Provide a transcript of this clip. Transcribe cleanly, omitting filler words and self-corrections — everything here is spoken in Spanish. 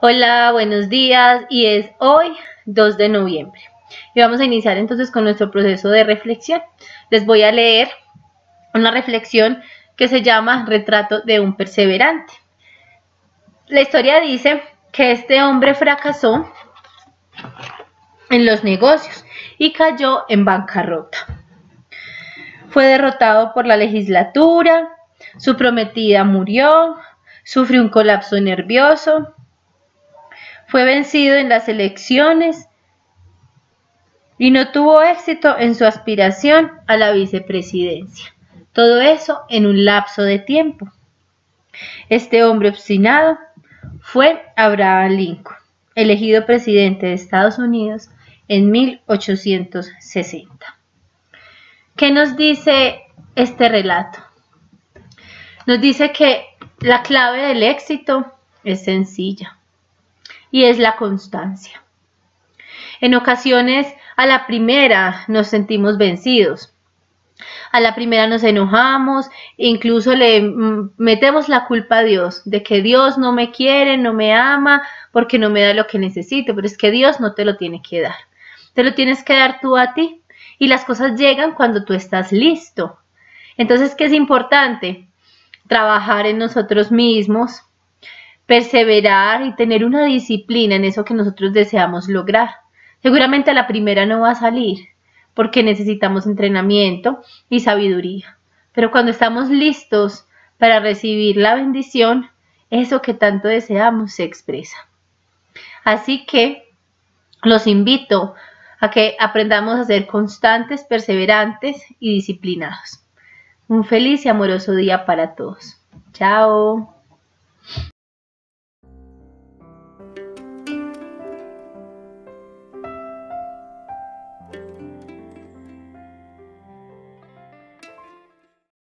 Hola, buenos días y es hoy 2 de noviembre y vamos a iniciar entonces con nuestro proceso de reflexión. Les voy a leer una reflexión que se llama Retrato de un perseverante. La historia dice que este hombre fracasó en los negocios y cayó en bancarrota. Fue derrotado por la legislatura, su prometida murió, sufrió un colapso nervioso. Fue vencido en las elecciones y no tuvo éxito en su aspiración a la vicepresidencia. Todo eso en un lapso de tiempo. Este hombre obstinado fue Abraham Lincoln, elegido presidente de Estados Unidos en 1860. ¿Qué nos dice este relato? Nos dice que la clave del éxito es sencilla y es la constancia. En ocasiones, a la primera nos sentimos vencidos. A la primera nos enojamos, incluso le metemos la culpa a Dios, de que Dios no me quiere, no me ama, porque no me da lo que necesito, pero es que Dios no te lo tiene que dar. Te lo tienes que dar tú a ti, y las cosas llegan cuando tú estás listo. Entonces, ¿qué es importante? Trabajar en nosotros mismos, perseverar y tener una disciplina en eso que nosotros deseamos lograr. Seguramente a la primera no va a salir, porque necesitamos entrenamiento y sabiduría. Pero cuando estamos listos para recibir la bendición, eso que tanto deseamos se expresa. Así que los invito a que aprendamos a ser constantes, perseverantes y disciplinados. Un feliz y amoroso día para todos. Chao.